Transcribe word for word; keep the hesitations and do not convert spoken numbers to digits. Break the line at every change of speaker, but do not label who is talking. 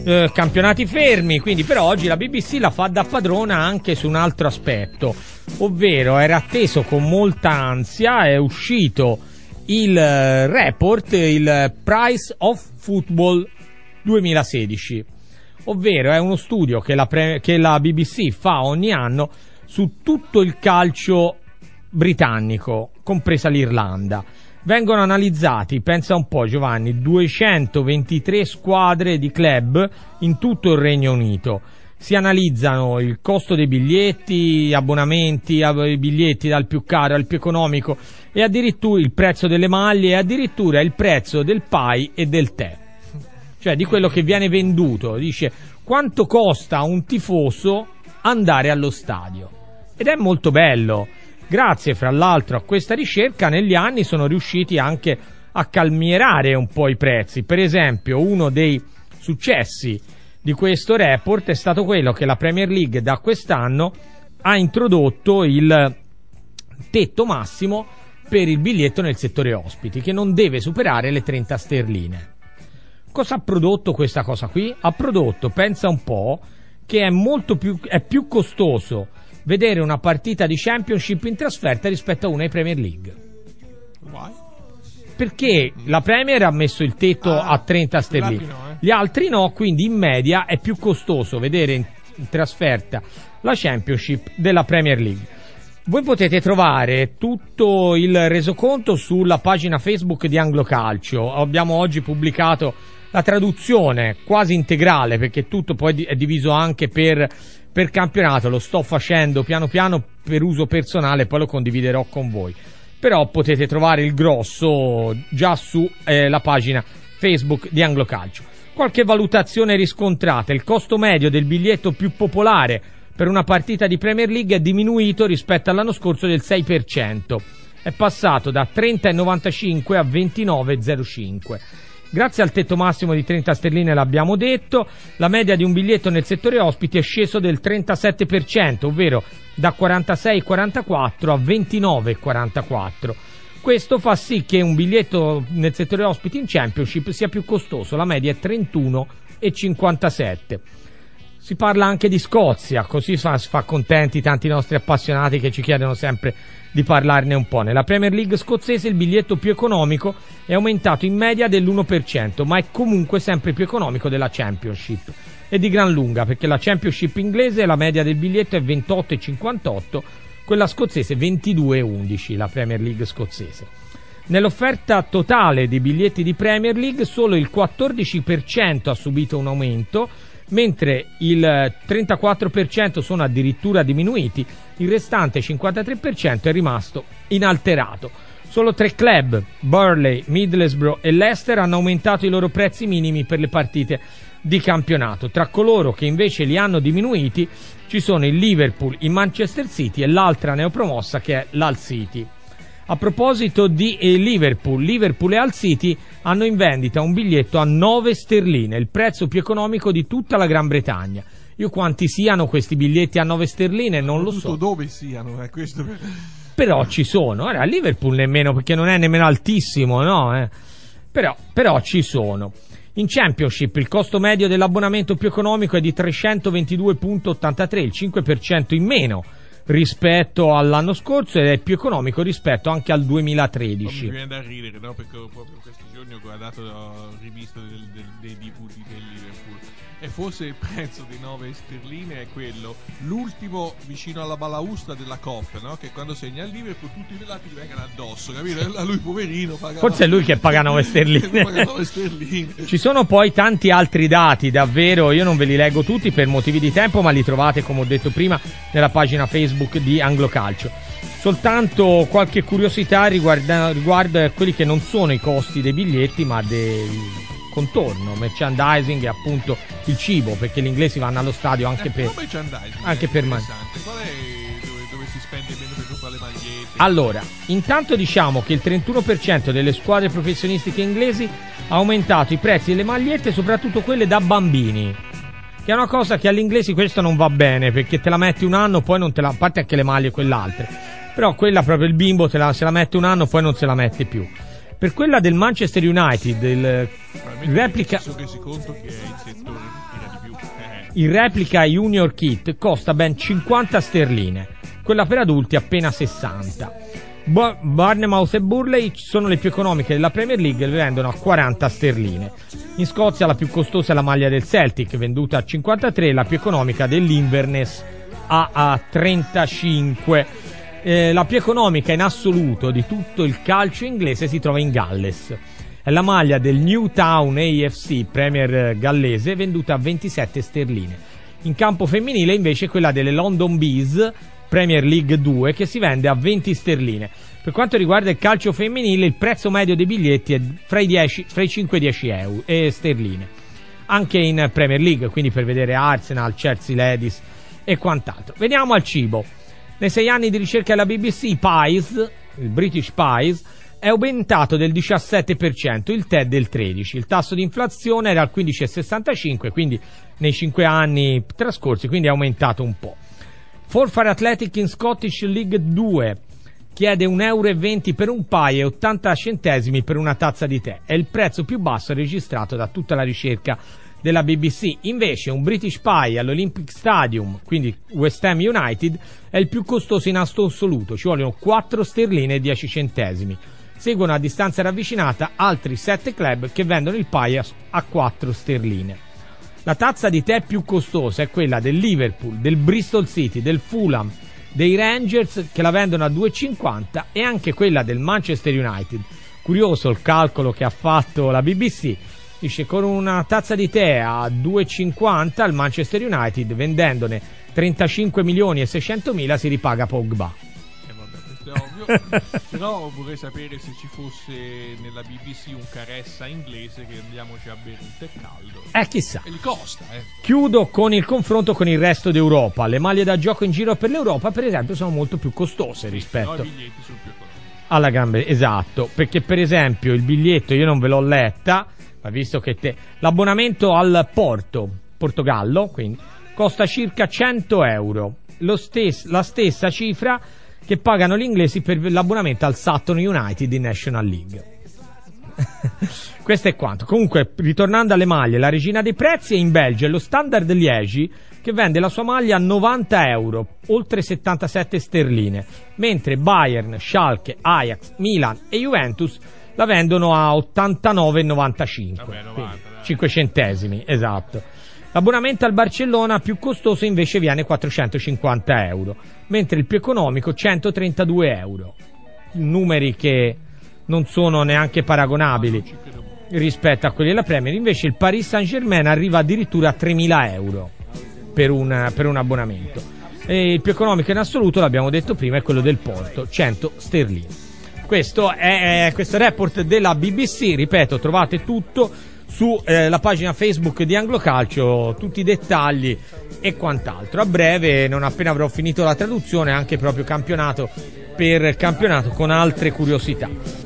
eh, campionati fermi, quindi per oggi la B B C la fa da padrona anche su un altro aspetto, ovvero era atteso con molta ansia, è uscito il uh, report, il Price of Football duemilasedici, ovvero è uno studio che la, pre- che la B B C fa ogni anno su tutto il calcio britannico, compresa l'Irlanda. Vengono analizzati, pensa un po' Giovanni, duecentoventitré squadre di club in tutto il Regno Unito. Si analizzano il costo dei biglietti, abbonamenti, i biglietti dal più caro al più economico e addirittura il prezzo delle maglie e addirittura il prezzo del pie e del tè. Cioè di quello che viene venduto. Dice quanto costa a un tifoso andare allo stadio. Ed è molto bello. Grazie fra l'altro a questa ricerca negli anni sono riusciti anche a calmierare un po' i prezzi. Per esempio uno dei successi di questo report è stato quello che la Premier League da quest'anno ha introdotto il tetto massimo per il biglietto nel settore ospiti, che non deve superare le trenta sterline. Cosa ha prodotto questa cosa qui? Ha prodotto, pensa un po', che è molto più, è più costoso vedere una partita di Championship in trasferta rispetto a una di Premier League.
Why?
Perché la Premier ha messo il tetto ah, a trenta sterline, no, eh. Gli altri no, quindi in media è più costoso vedere in, in trasferta la Championship della Premier League. Voi potete trovare tutto il resoconto sulla pagina Facebook di Anglo Calcio. Abbiamo oggi pubblicato la traduzione quasi integrale, perché tutto poi è diviso anche per, per campionato. Lo sto facendo piano piano per uso personale, poi lo condividerò con voi. Però potete trovare il grosso già su eh, la pagina Facebook di Anglo Calcio. Qualche valutazione riscontrata: il costo medio del biglietto più popolare per una partita di Premier League è diminuito rispetto all'anno scorso del sei per cento, è passato da trenta virgola novantacinque a ventinove virgola zero cinque. Grazie al tetto massimo di trenta sterline, l'abbiamo detto, la media di un biglietto nel settore ospiti è sceso del trentasette per cento, ovvero da quarantasei virgola quarantaquattro a ventinove virgola quarantaquattro. Questo fa sì che un biglietto nel settore ospiti in Championship sia più costoso, la media è trentuno virgola cinquantasette. Si parla anche di Scozia, così fa, fa contenti tanti nostri appassionati che ci chiedono sempre di parlarne un po'. Nella Premier League scozzese il biglietto più economico è aumentato in media dell'uno per cento, ma è comunque sempre più economico della Championship, e di gran lunga, perché la Championship inglese la media del biglietto è ventotto virgola cinquantotto, quella scozzese ventidue virgola undici, la Premier League scozzese. Nell'offerta totale di biglietti di Premier League solo il quattordici per cento ha subito un aumento, mentre il trentaquattro per cento sono addirittura diminuiti, il restante cinquantatré per cento è rimasto inalterato. Solo tre club, Burnley, Middlesbrough e Leicester, hanno aumentato i loro prezzi minimi per le partite di campionato. Tra coloro che invece li hanno diminuiti ci sono il Liverpool, il Manchester City e l'altra neopromossa che è l'Hull City. A proposito di eh, Liverpool, Liverpool e Hull City hanno in vendita un biglietto a nove sterline, il prezzo più economico di tutta la Gran Bretagna. Io quanti siano questi biglietti a nove sterline non lo so.
Dove siano, eh, questo.
Però ci sono. Ora, a Liverpool nemmeno, perché non è nemmeno altissimo, no? Eh. Però, però ci sono. In Championship il costo medio dell'abbonamento più economico è di trecentoventidue virgola ottantatré, il cinque per cento in meno rispetto all'anno scorso, ed è più economico rispetto anche al duemilatredici.
Mi viene da ridere, no? Perché proprio questi giorni ho guardato, ho rivisto del, del, dei D V D del Liverpool, e forse il prezzo di nove sterline è quello, l'ultimo vicino alla balaustra della Coppa, no? Che quando segna il Liverpool tutti i lati gli vengono addosso, capito? A lui poverino paga,
forse è lui che paga nove sterline.
paga nove sterline.
Ci sono poi tanti altri dati, davvero, io non ve li leggo tutti per motivi di tempo, ma li trovate, come ho detto prima, nella pagina Facebook di Anglo Calcio. Soltanto qualche curiosità riguarda, riguardo quelli che non sono i costi dei biglietti, ma del contorno, merchandising e appunto il cibo, perché gli inglesi vanno allo stadio anche
eh,
per
anche
per man-
qual è dove, dove si spende meno per comprare le magliette?
Allora, intanto diciamo che il trentuno per cento delle squadre professionistiche inglesi ha aumentato i prezzi delle magliette, soprattutto quelle da bambini, che è una cosa che agli inglesi questo non va bene, perché te la metti un anno, poi non te la, a parte anche le maglie quell'altre, però quella proprio il bimbo te la, se la mette un anno, poi non se la mette più. Per quella del Manchester United, il replica...
Sono resi conto che è il settore, il
Il replica Junior Kit costa ben cinquanta sterline, quella per adulti appena sessanta. Bo- Bournemouth e Burley sono le più economiche della Premier League e le vendono a quaranta sterline. In Scozia la più costosa è la maglia del Celtic, venduta a cinquantatré, e la più economica dell'Inverness a, a trentacinque. Eh, la più economica in assoluto di tutto il calcio inglese si trova in Galles. È la maglia del Newtown A F C, Premier gallese, venduta a ventisette sterline. In campo femminile invece quella delle London Bees, Premier League due, che si vende a venti sterline. Per quanto riguarda il calcio femminile, il prezzo medio dei biglietti è fra i, dieci, fra i cinque e i dieci euro e sterline. Anche in Premier League, quindi per vedere Arsenal, Chelsea Ladies e quant'altro. Veniamo al cibo. Nei sei anni di ricerca della B B C, Pies, il British Pies, è aumentato del diciassette per cento, il tè del tredici per cento. Il tasso di inflazione era al quindici virgola sessantacinque, quindi nei cinque anni trascorsi, quindi è aumentato un po'. Forfar Athletic in Scottish League due chiede un euro e venti per un pie e ottanta centesimi per una tazza di tè. È il prezzo più basso registrato da tutta la ricerca della B B C. Invece un British Pie all'Olympic Stadium, quindi West Ham United, è il più costoso in assoluto, ci vogliono quattro sterline e dieci centesimi. Seguono a distanza ravvicinata altri sette club che vendono il pie a quattro sterline. La tazza di tè più costosa è quella del Liverpool, del Bristol City, del Fulham, dei Rangers, che la vendono a due e cinquanta, e anche quella del Manchester United. Curioso il calcolo che ha fatto la B B C. Dice con una tazza di tè a due e cinquanta al Manchester United, vendendone trentacinque milioni e seicentomila, si ripaga Pogba.
Eh vabbè, questo è ovvio. Però vorrei sapere se ci fosse nella B B C un caressa inglese che andiamoci a bere un tè caldo.
Eh, chissà.
E li costa, eh.
Chiudo con il confronto con il resto d'Europa. Le maglie da gioco in giro per l'Europa, per esempio, sono molto più costose rispetto
No, i biglietti sono più economici.
alla gambe. Esatto, perché per esempio il biglietto, io non ve l'ho letta, ma visto che te l'abbonamento al Porto, Portogallo, quindi costa circa cento euro, lo stes- la stessa cifra che pagano gli inglesi per l'abbonamento al Sutton United in National League. Questo è quanto. Comunque, ritornando alle maglie, la regina dei prezzi è in Belgio, è lo Standard Liège, che vende la sua maglia a novanta euro, oltre settantasette sterline, mentre Bayern, Schalke, Ajax, Milan e Juventus la vendono a ottantanove virgola novantacinque.
Vabbè, novanta,
cinque centesimi, esatto. L'abbonamento al Barcellona più costoso invece viene quattrocentocinquanta euro, mentre il più economico centotrentadue euro. Numeri che non sono neanche paragonabili rispetto a quelli della Premier. Invece il Paris Saint-Germain arriva addirittura a tremila euro per un, per un abbonamento. E il più economico in assoluto, l'abbiamo detto prima, è quello del Porto, cento sterline. Questo è, è questo report della B B C, ripeto, trovate tutto su eh, la pagina Facebook di Anglocalcio, tutti i dettagli e quant'altro. A breve, non appena avrò finito la traduzione, anche proprio campionato per campionato con altre curiosità.